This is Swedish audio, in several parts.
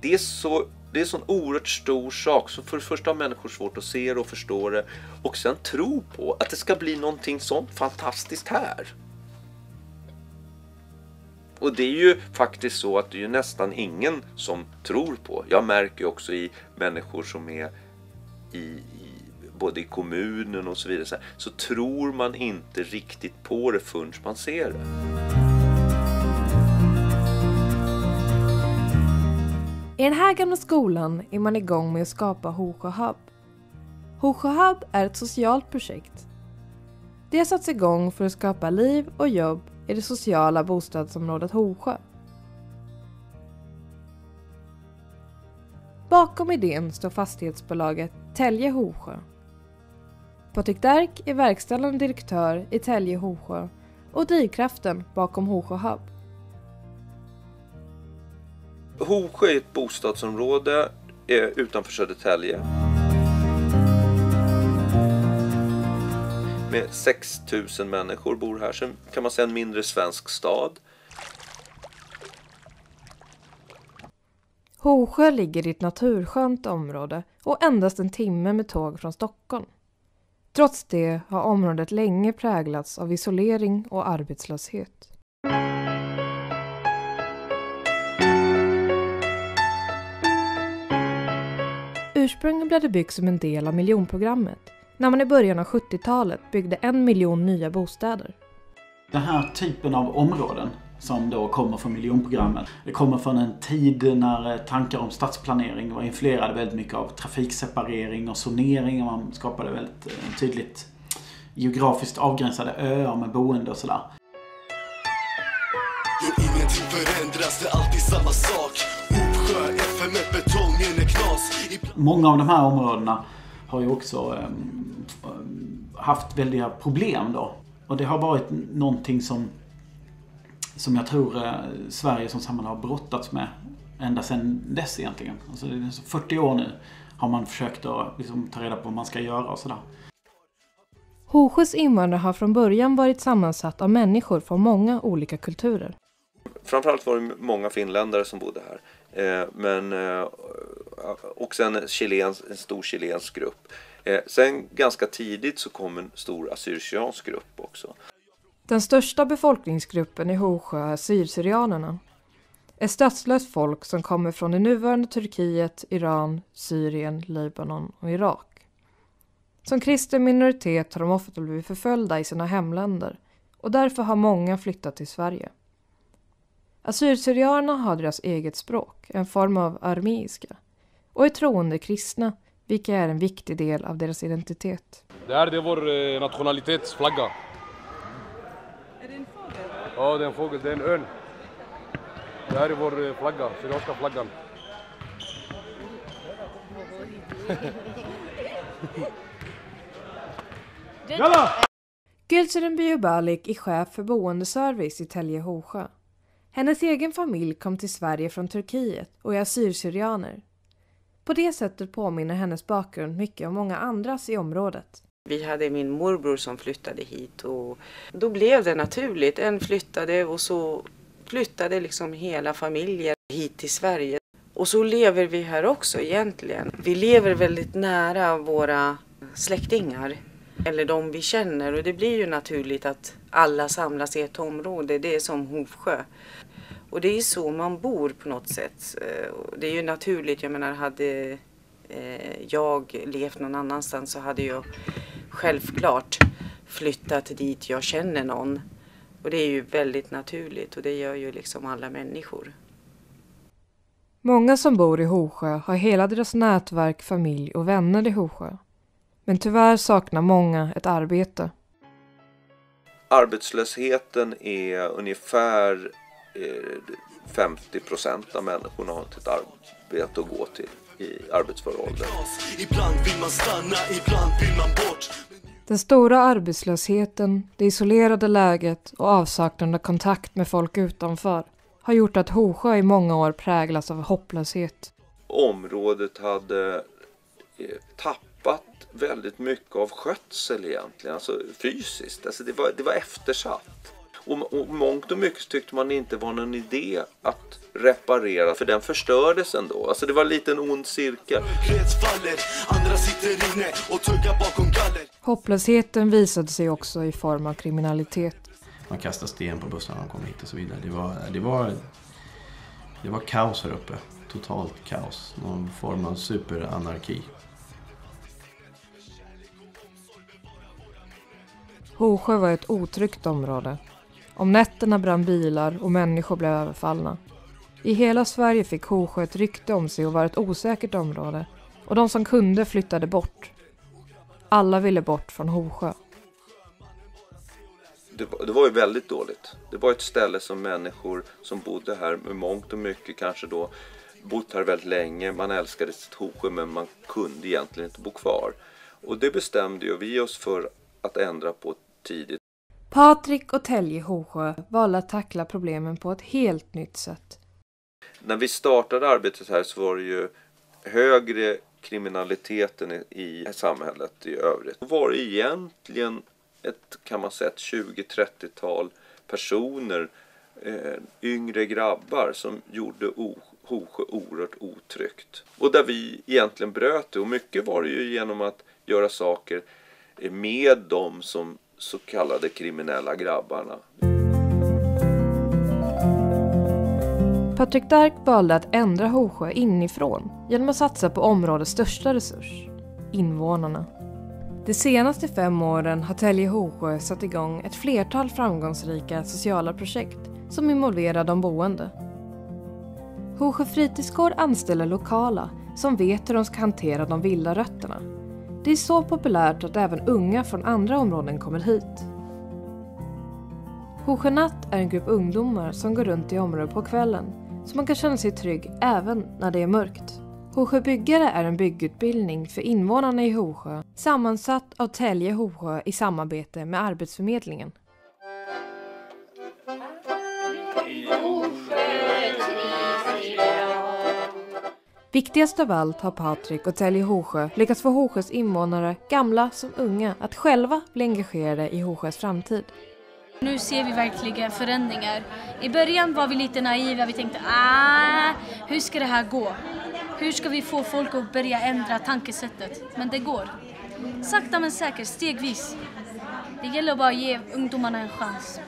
det är en sån oerhört stor sak. Så för det första har människor svårt att se det och förstå det. Och sen tro på att det ska bli någonting sånt fantastiskt här. Och det är ju faktiskt så att det är ju nästan ingen som tror på. Jag märker också i människor som är både i kommunen och så vidare. Så tror man inte riktigt på det förrän man ser det. I den här gamla skolan är man igång med att skapa Hovsjö Hub. Hovsjö Hub är ett socialt projekt. Det har satts igång för att skapa liv och jobb i det sociala bostadsområdet Hovsjö. Bakom idén står fastighetsbolaget Telge Hovsjö. Patrik Derk är verkställande direktör i Telge Hovsjö och drivkraften bakom Hovsjö Hub. Hovsjö är ett bostadsområde utanför Södertälje. Med 6 000 människor bor här. Sen kan man säga en mindre svensk stad. Hovsjö ligger i ett naturskönt område och endast en timme med tåg från Stockholm. Trots det har området länge präglats av isolering och arbetslöshet. Ursprungligen blev det byggt som en del av miljonprogrammet, när man i början av 70-talet byggde 1 miljon nya bostäder. Den här typen av områden som då kommer från miljonprogrammet, det kommer från en tid när tankar om stadsplanering var influerade väldigt mycket av trafikseparering och zonering, och man skapade väldigt tydligt geografiskt avgränsade öar med boende och sådär. Ingenting förändras, det är alltid samma sak. Hovsjö, FM, betongen är knas. Många av de här områdena har ju också haft väldiga problem då. Och det har varit någonting som jag tror Sverige som samhälle har brottats med ända sedan dess egentligen. Alltså det är 40 år nu har man försökt att liksom ta reda på vad man ska göra och sådär. Hovsjös invandrare har från början varit sammansatt av människor från många olika kulturer. Framförallt var det många finländare som bodde här. Och sen en stor chilensk grupp. Sen ganska tidigt så kom en stor assyrisk grupp också. Den största befolkningsgruppen i Hovsjö är assyrianerna. Ett statslöst folk som kommer från det nuvarande Turkiet, Iran, Syrien, Libanon och Irak. Som kristen minoritet har de ofta blivit förföljda i sina hemländer och därför har många flyttat till Sverige. Assyrianerna har deras eget språk, en form av arameiska, och är troende kristna, vilket är en viktig del av deras identitet. Det är vår nationalitetsflagga. Är det en fågel? Ja, det är en fågel, det är en örn. Det här är vår flagga, syrianska flaggan. Gülseren Biobalik är chef för boendeservice i Telge Hovsjö. Hennes egen familj kom till Sverige från Turkiet och är assyrianer. På det sättet påminner hennes bakgrund mycket om många andras i området. Vi hade min morbror som flyttade hit och då blev det naturligt. En flyttade och så flyttade liksom hela familjen hit till Sverige. Och så lever vi här också egentligen. Vi lever väldigt nära våra släktingar eller de vi känner, och det blir ju naturligt att alla samlas i ett område. Det är som Hovsjö. Och det är så man bor på något sätt. Det är ju naturligt, jag menar, hade jag levt någon annanstans så hade jag självklart flyttat dit jag känner någon. Och det är ju väldigt naturligt, och det gör ju liksom alla människor. Många som bor i Hovsjö har hela deras nätverk, familj och vänner i Hovsjö. Men tyvärr saknar många ett arbete. Arbetslösheten är ungefär 50% av människorna har inte ett arbete att gå till i arbetsför ålder. Ibland vill man stanna, ibland vill man bort. Den stora arbetslösheten, det isolerade läget och avsaknaden av kontakt med folk utanför har gjort att Hovsjö i många år präglas av hopplöshet. Området hade tappat väldigt mycket av skötsel egentligen, alltså fysiskt. Alltså det var eftersatt. Och mångt och mycket tyckte man inte var någon idé att reparera, för den förstördes ändå. Alltså det var en liten ond cirkel. Hopplösheten visade sig också i form av kriminalitet. Man kastade sten på bussarna när de kom hit och så vidare. Det var kaos här uppe. Totalt kaos. Någon form av superanarki. Hovsjö var ett otryggt område. Om nätterna brann bilar och människor blev överfallna. I hela Sverige fick Hovsjö ett rykte om sig och var ett osäkert område. Och de som kunde flyttade bort. Alla ville bort från Hovsjö. Det var ju väldigt dåligt. Det var ett ställe som människor som bodde här med mångt och mycket kanske då bott här väldigt länge. Man älskade sitt Hovsjö men man kunde egentligen inte bo kvar. Och det bestämde ju vi oss för att ändra på tidigt. Patrik och Telje Hovsjö valde att tackla problemen på ett helt nytt sätt. När vi startade arbetet här så var det ju högre kriminaliteten i samhället i övrigt. Det var egentligen kan man säga, ett 20-30-tal personer, yngre grabbar som gjorde Hovsjö oerhört otryggt. Och där vi egentligen bröt det. Och mycket var det ju genom att göra saker med de som så kallade kriminella grabbarna. Patrik Dark valde att ändra Hovsjö inifrån genom att satsa på områdets största resurs, invånarna. De senaste 5 åren har Telje Hovsjö satt igång ett flertal framgångsrika sociala projekt som involverar de boende. Hovsjö fritidsgård anställer lokala som vet hur de ska hantera de vilda rötterna. Det är så populärt att även unga från andra områden kommer hit. Hovsjö Natt är en grupp ungdomar som går runt i området på kvällen så man kan känna sig trygg även när det är mörkt. Hovsjö byggare är en byggutbildning för invånarna i Hovsjö sammansatt av Telje Hovsjö i samarbete med Arbetsförmedlingen. Viktigast av allt har Patrik och Telje Hovsjö lyckats få Hovsjös invånare, gamla som unga, att själva bli engagerade i Hovsjös framtid. Nu ser vi verkligen förändringar. I början var vi lite naiva. Vi tänkte, hur ska det här gå? Hur ska vi få folk att börja ändra tankesättet? Men det går. Sakta men säkert, stegvis. Det gäller bara att ge ungdomarna en chans.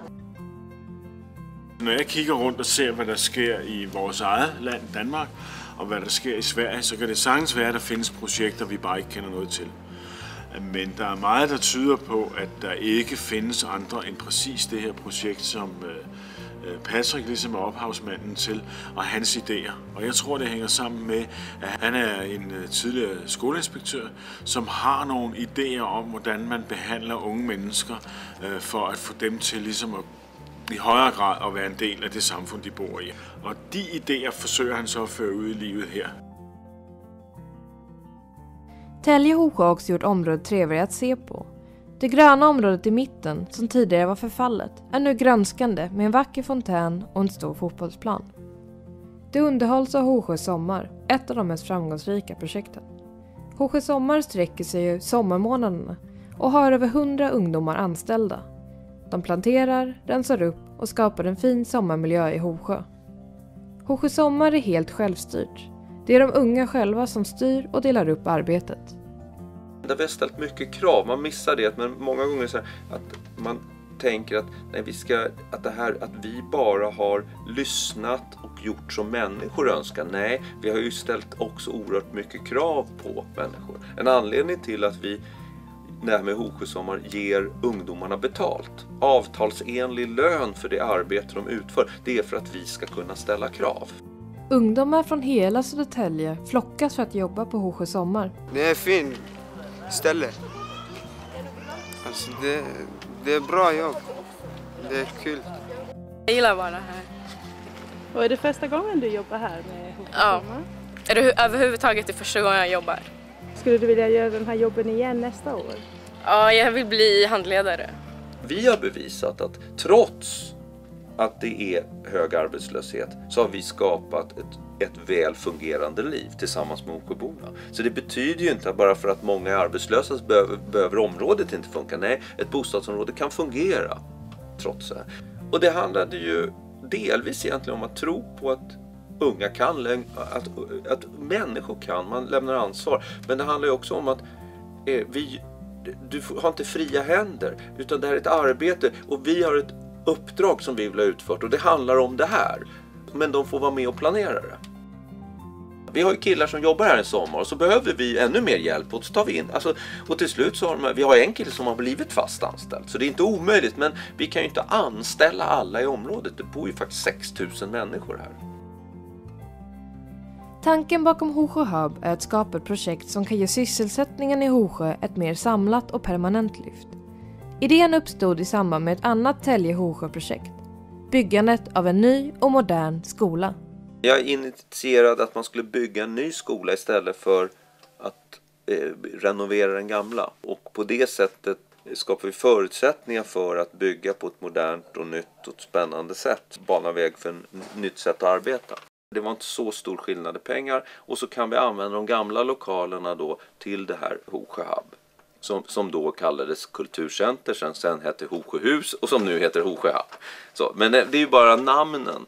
När jag kigger runt och ser vad det sker i vårt eget land, Danmark, och vad det sker i Sverige, så kan det sagtens være, at der findes projekter, vi bare ikke kender noget til. Men der er meget, der tyder på, at der ikke findes andre end præcis det her projekt, som Patrick ligesom er ophavsmanden til, og hans idéer. Og jeg tror, det hænger sammen med, at han er en tidligere skoleinspektør, som har nogle idéer om, hvordan man behandler unge mennesker, for at få dem til ligesom at i højere grad at være en del af det samfund, de bor i. Og de idéer forsøger han så at føre ud i livet her. Telje Hovsjö har också gjort området trevligare att se på. Det gröna området i mitten, som tidigare var förfallet, är nu grönskande med en vacker fontän och en stor fotbollsplan. Det underhålls av Hovsjö Sommar, ett av de mest framgångsrika projekten. Hovsjö Sommar sträcker sig ju sommarmånaderna och har över 100 ungdomar anställda. De planterar, rensar upp och skapar en fin sommarmiljö i Hovsjö. Hovsjö Sommar är helt självstyrt. Det är de unga själva som styr och delar upp arbetet. Det har ställt mycket krav. Man missar det, men många gånger så att man tänker att nej, att vi bara har lyssnat och gjort som människor önskar. Nej, vi har ju ställt också oerhört mycket krav på människor. En anledning till att vi med Hovsjö Sommar ger ungdomarna betalt, avtalsenlig lön för det arbete de utför, det är för att vi ska kunna ställa krav. Ungdomar från hela Södertälje flockas för att jobba på Hovsjö Sommar. Det är fint ställe. Alltså det är bra jobb. Det är kul. Jag gillar att vara här. Och är det första gången du jobbar här med Hovsjö Sommar? Ja, är det överhuvudtaget det första gången jag jobbar. Skulle du vilja göra den här jobben igen nästa år? Ja, jag vill bli handledare. Vi har bevisat att trots att det är hög arbetslöshet så har vi skapat ett väl fungerande liv tillsammans med Hovsjöborna. Så det betyder ju inte att bara för att många är arbetslösa så behöver området inte funka. Nej, ett bostadsområde kan fungera trots det här. Och det handlade ju delvis egentligen om att tro på att unga kan, att människor kan, man lämnar ansvar. Men det handlar ju också om att du har inte fria händer, utan det här är ett arbete och vi har ett uppdrag som vi vill ha utfört och det handlar om det här. Men de får vara med och planera det. Vi har ju killar som jobbar här en sommar och så behöver vi ännu mer hjälp och så tar vi in. Och till slut så har vi har en kille som har blivit fast anställd. Så det är inte omöjligt, men vi kan ju inte anställa alla i området. Det bor ju faktiskt 6 000 människor här. Tanken bakom Hosjö Hub är att skapa ett projekt som kan ge sysselsättningen i Hosjö ett mer samlat och permanent lyft. Idén uppstod i samband med ett annat Tälje-Hosjö-projekt. Byggandet av en ny och modern skola. Jag initierade att man skulle bygga en ny skola istället för att renovera den gamla. Och på det sättet skapar vi förutsättningar för att bygga på ett modernt och nytt och spännande sätt. Bana väg för ett nytt sätt att arbeta. Det var inte så stor skillnad i pengar och så kan vi använda de gamla lokalerna då till det här Hosjö Hub. Som då kallades Kulturcenter, sen hette Hosjöhus och som nu heter Hosjö Hub. Så, men det är ju bara namnen.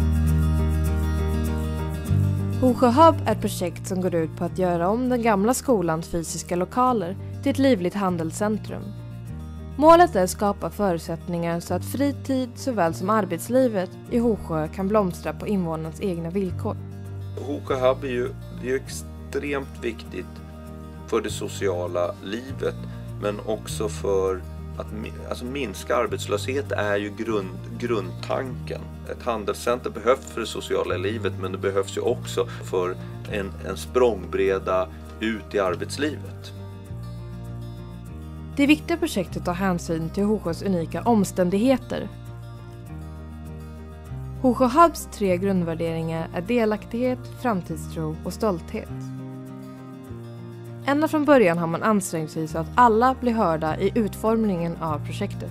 Hosjö Hub är ett projekt som går ut på att göra om den gamla skolans fysiska lokaler till ett livligt handelscentrum. Målet är att skapa förutsättningar så att fritid såväl som arbetslivet i Hosjö kan blomstra på invånarnas egna villkor. Hosjö Hub är ju extremt viktigt för det sociala livet, men också för att minska arbetslöshet är ju grundtanken. Ett handelscenter behövs för det sociala livet, men det behövs ju också för en språngbreda ut i arbetslivet. Det viktiga projektet tar hänsyn till Hosjös unika omständigheter. Hosjö Hubs 3 grundvärderingar är delaktighet, framtidstro och stolthet. Ända från början har man ansträngt sig så att alla blir hörda i utformningen av projektet.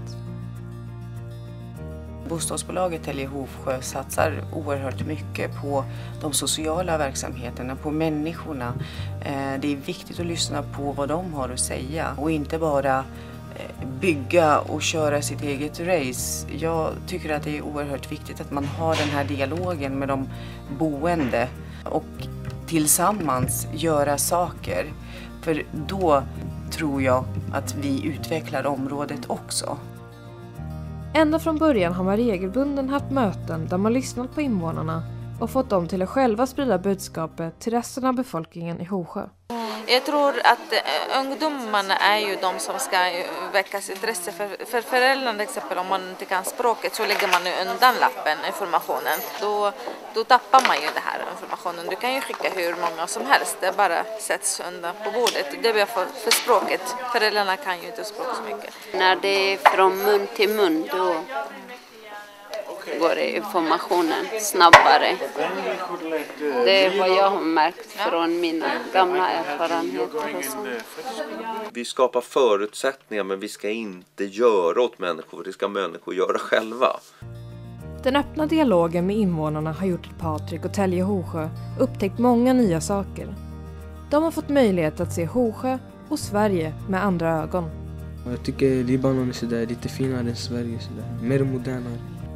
Bostadsbolaget Tälje Hosjö satsar oerhört mycket på de sociala verksamheterna, på människorna. Det är viktigt att lyssna på vad de har att säga och inte bara bygga och köra sitt eget race. Jag tycker att det är oerhört viktigt att man har den här dialogen med de boende och tillsammans göra saker. För då tror jag att vi utvecklar området också. Ända från början har man regelbunden haft möten där man lyssnat på invånarna och fått dem till att själva sprida budskapet till resten av befolkningen i Hosjö. Jag tror att ungdomarna är ju de som ska väckas intresse för föräldrarna. Till exempel om man inte kan språket så lägger man undan lappen, informationen. Då tappar man ju det här informationen. Du kan ju skicka hur många som helst, det bara sätts undan på bordet. Det är för språket. Föräldrarna kan ju inte språk så mycket. När det är från mun till mun då går informationen snabbare. Det är vad jag har märkt från mina gamla erfarenheter. Vi skapar förutsättningar, men vi ska inte göra åt människor. Det ska människor göra själva. Den öppna dialogen med invånarna har gjort att Patrik och Tälje Hosjö upptäckt många nya saker. De har fått möjlighet att se Hosjö och Sverige med andra ögon. Jag tycker Libanon är sådär lite finare än Sverige, sådär. Mer modernare.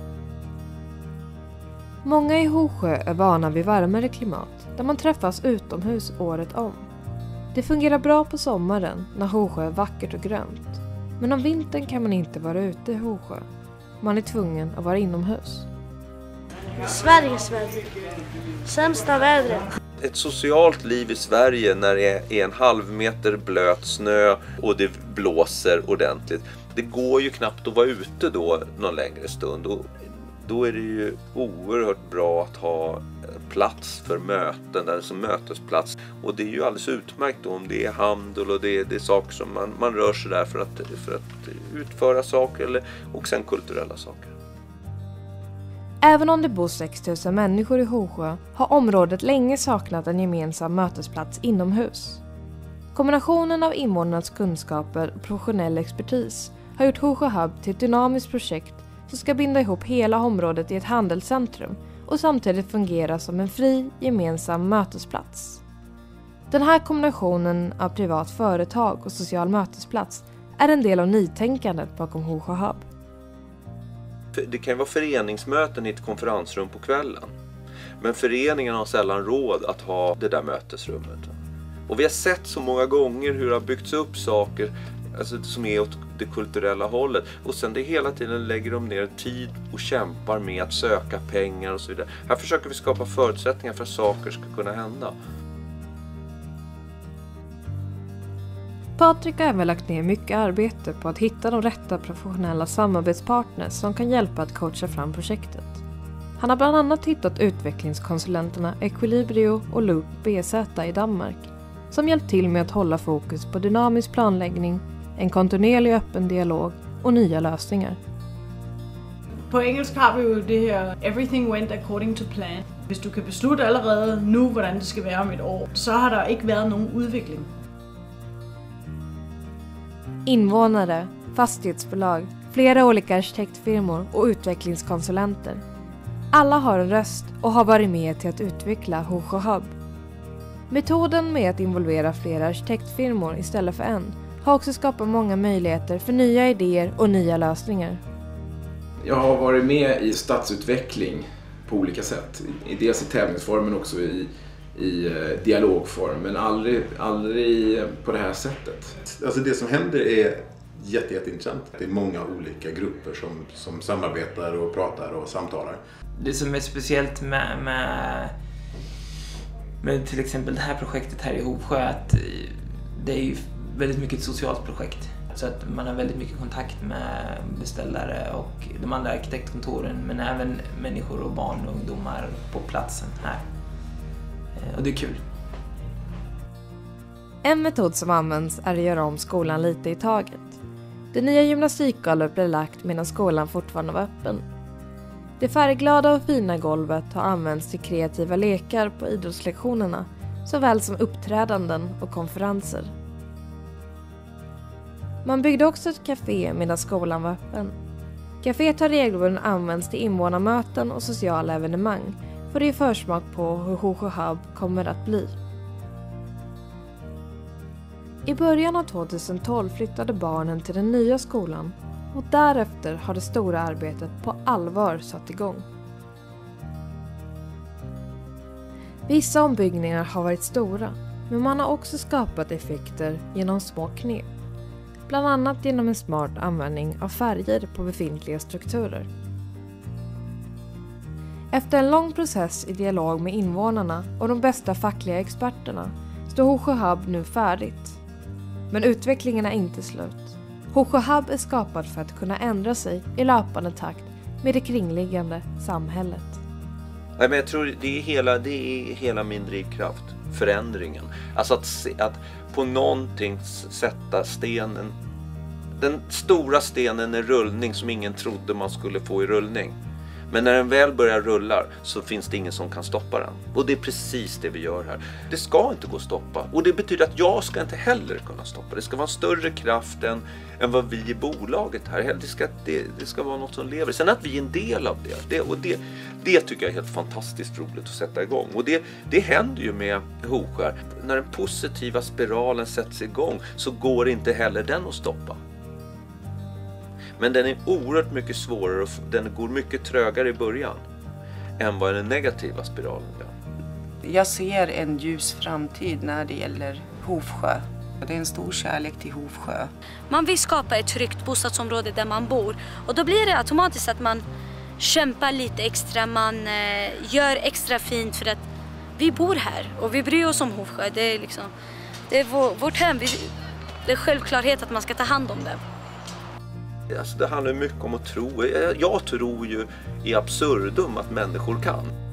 Många i Hosjö är vana vid varmare klimat där man träffas utomhus året om. Det fungerar bra på sommaren när Hosjö är vackert och grönt. Men om vintern kan man inte vara ute i Hosjö. Man är tvungen att vara inomhus. Sveriges väder. Sämsta vädret. Ett socialt liv i Sverige när det är en halv meter blöt snö och det blåser ordentligt. Det går ju knappt att vara ute då någon längre stund. Och då är det ju oerhört bra att ha plats för möten, där som mötesplats. Och det är ju alldeles utmärkt då om det är handel och det är saker som man rör sig där för att utföra saker och sen kulturella saker. Även om det bor 6 000 människor i Hosjö har området länge saknat en gemensam mötesplats inomhus. Kombinationen av invånarnas kunskaper och professionell expertis har gjort Hosjö Hub till ett dynamiskt projekt som ska binda ihop hela området i ett handelscentrum och samtidigt fungera som en fri, gemensam mötesplats. Den här kombinationen av privat företag och social mötesplats är en del av nytänkandet bakom Hosjö Hub. Det kan ju vara föreningsmöten i ett konferensrum på kvällen. Men föreningen har sällan råd att ha det där mötesrummet. Och vi har sett så många gånger hur det har byggts upp saker alltså, som är åt det kulturella hållet. Och sen det hela tiden lägger de ner tid och kämpar med att söka pengar och så vidare. Här försöker vi skapa förutsättningar för att saker ska kunna hända. Patrik har även lagt ner mycket arbete på att hitta de rätta professionella samarbetspartners som kan hjälpa att coacha fram projektet. Han har bland annat hittat utvecklingskonsulenterna Equilibrio och Loop BZ i Danmark som hjälpt till med att hålla fokus på dynamisk planläggning, en kontinuerlig öppen dialog och nya lösningar. På engelsk har vi ju det här everything went according to plan. Hvis du kan beslutte allerede nu, hvordan det skal være om et år, så har der ikke været nogen udvikling. Invånare, fastighetsbolag, flera olika arkitektfirmor och utvecklingskonsulenter. Alla har en röst och har varit med till att utveckla Hochsjö Hub. Metoden med att involvera flera arkitektfirmor istället för en har också skapat många möjligheter för nya idéer och nya lösningar. Jag har varit med i stadsutveckling på olika sätt. Dels i tävlingsform men också i dialogform, men aldrig på det här sättet. Alltså det som händer är jätteintressant. Det är många olika grupper som samarbetar och pratar och samtalar. Det som är speciellt med till exempel det här projektet här i Hovsjö är att det är ju väldigt mycket ett socialt projekt. Så att man har väldigt mycket kontakt med beställare och de andra arkitektkontoren, men även människor och barn och ungdomar på platsen här. Och det är kul. En metod som används är att göra om skolan lite i taget. Det nya gymnastikgolvet blev lagt medan skolan fortfarande var öppen. Det färgglada och fina golvet har använts till kreativa lekar på idrottslektionerna, såväl som uppträdanden och konferenser. Man byggde också ett café medan skolan var öppen. Caféet har regelbundet använts till invånarmöten och sociala evenemang för det är försmak på hur Hochsjö Hub kommer att bli. I början av 2012 flyttade barnen till den nya skolan och därefter har det stora arbetet på allvar satt igång. Vissa ombyggningar har varit stora, men man har också skapat effekter genom små knep. Bland annat genom en smart användning av färger på befintliga strukturer. Efter en lång process i dialog med invånarna och de bästa fackliga experterna står Hochsjö Hub nu färdigt. Men utvecklingen är inte slut. Hochsjö Hub är skapad för att kunna ändra sig i löpande takt med det kringliggande samhället. Nej, men jag tror det är hela min drivkraft, förändringen. Alltså att på någonting sätta stenen, den stora stenen i rullning som ingen trodde man skulle få i rullning. Men när den väl börjar rulla så finns det ingen som kan stoppa den. Och det är precis det vi gör här. Det ska inte gå att stoppa. Och det betyder att jag ska inte heller kunna stoppa. Det ska vara en större kraft än vad vi i bolaget här. Det ska vara något som lever. Sen att vi är en del av det. Det tycker jag är helt fantastiskt roligt att sätta igång. Och det händer ju med Hochsjö. När den positiva spiralen sätts igång så går inte heller den att stoppa. Men den är oerhört mycket svårare och den går mycket trögare i början än vad den negativa spiralen gör. Jag ser en ljus framtid när det gäller Hovsjö. Det är en stor kärlek till Hovsjö. Man vill skapa ett tryggt bostadsområde där man bor. Och då blir det automatiskt att man kämpar lite extra. Man gör extra fint för att vi bor här och vi bryr oss om Hovsjö. Det är vårt hem. Det är självklarhet att man ska ta hand om det. Alltså det handlar mycket om att tro. Jag tror ju i absurdum att människor kan.